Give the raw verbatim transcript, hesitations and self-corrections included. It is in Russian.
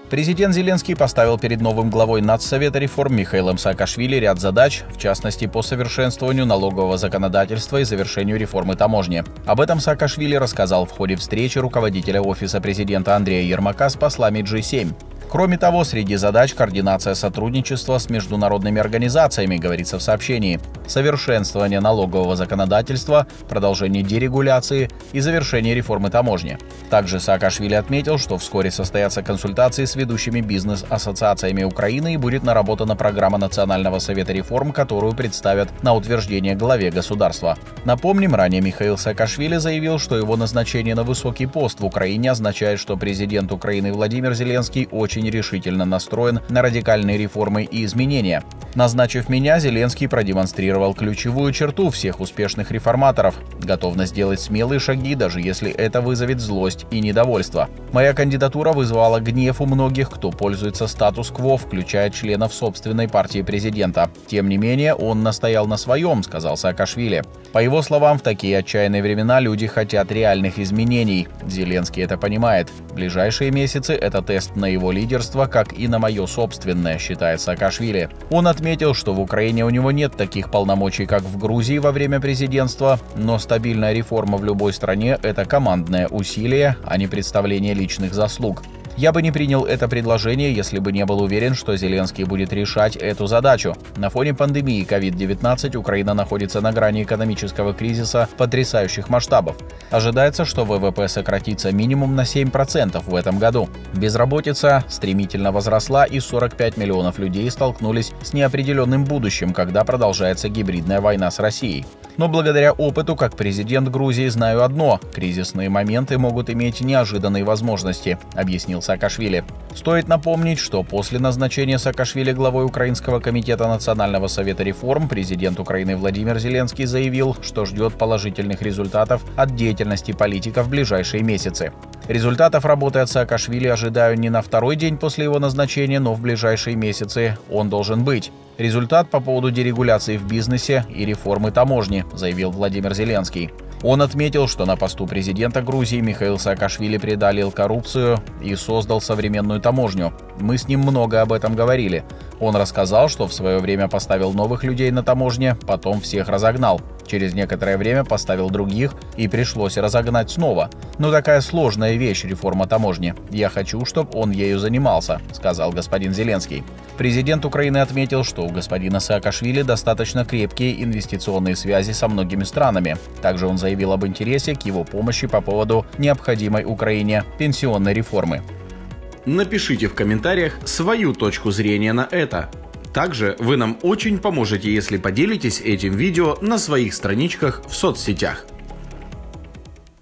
Президент Зеленский поставил перед новым главой Нацсовета реформ Михаилом Саакашвили ряд задач, в частности по совершенствованию налогового законодательства и завершению реформы таможни. Об этом Саакашвили рассказал в ходе встречи руководителя офиса президента Андрея Ермака с послами джи семь. Кроме того, среди задач координация сотрудничества с международными организациями, говорится в сообщении, совершенствование налогового законодательства, продолжение дерегуляции и завершение реформы таможни. Также Саакашвили отметил, что вскоре состоятся консультации с ведущими бизнес-ассоциациями Украины и будет наработана программа Национального совета реформ, которую представят на утверждение главе государства. Напомним, ранее Михаил Саакашвили заявил, что его назначение на высокий пост в Украине означает, что президент Украины Владимир Зеленский очень решительно настроен на радикальные реформы и изменения. Назначив меня, Зеленский продемонстрировал ключевую черту всех успешных реформаторов – готовность делать смелые шаги, даже если это вызовет злость и недовольство. Моя кандидатура вызвала гнев у многих, кто пользуется статус-кво, включая членов собственной партии президента. Тем не менее, он настоял на своем, сказал Саакашвили. По его словам, в такие отчаянные времена люди хотят реальных изменений. Зеленский это понимает. Ближайшие месяцы – это тест на его лидерство, как и на мое собственное, считает Саакашвили. Он отметил, что в Украине у него нет таких полномочий, как в Грузии во время президентства, но стабильная реформа в любой стране – это командное усилие, а не представление личных заслуг. Я бы не принял это предложение, если бы не был уверен, что Зеленский будет решать эту задачу. На фоне пандемии ковид девятнадцать Украина находится на грани экономического кризиса потрясающих масштабов. Ожидается, что вэ вэ пэ сократится минимум на семь процентов в этом году. Безработица стремительно возросла, и сорок пять миллионов людей столкнулись с неопределенным будущим, когда продолжается гибридная война с Россией. Но благодаря опыту, как президент Грузии, знаю одно – кризисные моменты могут иметь неожиданные возможности, объяснил Саакашвили. Стоит напомнить, что после назначения Саакашвили главой Украинского комитета Национального совета реформ президент Украины Владимир Зеленский заявил, что ждет положительных результатов от деятельности политика в ближайшие месяцы. Результатов работы от Саакашвили ожидаю не на второй день после его назначения, но в ближайшие месяцы он должен быть. Результат по поводу дерегуляции в бизнесе и реформы таможни, заявил Владимир Зеленский. Он отметил, что на посту президента Грузии Михаил Саакашвили преодолел коррупцию и создал современную таможню. Мы с ним много об этом говорили. Он рассказал, что в свое время поставил новых людей на таможне, потом всех разогнал. Через некоторое время поставил других, и пришлось разогнать снова. Но такая сложная вещь — реформа таможни. Я хочу, чтобы он ею занимался, сказал господин Зеленский. Президент Украины отметил, что у господина Саакашвили достаточно крепкие инвестиционные связи со многими странами. Также он заявил об интересе к его помощи по поводу необходимой Украине пенсионной реформы. Напишите в комментариях свою точку зрения на это. Также вы нам очень поможете, если поделитесь этим видео на своих страничках в соцсетях.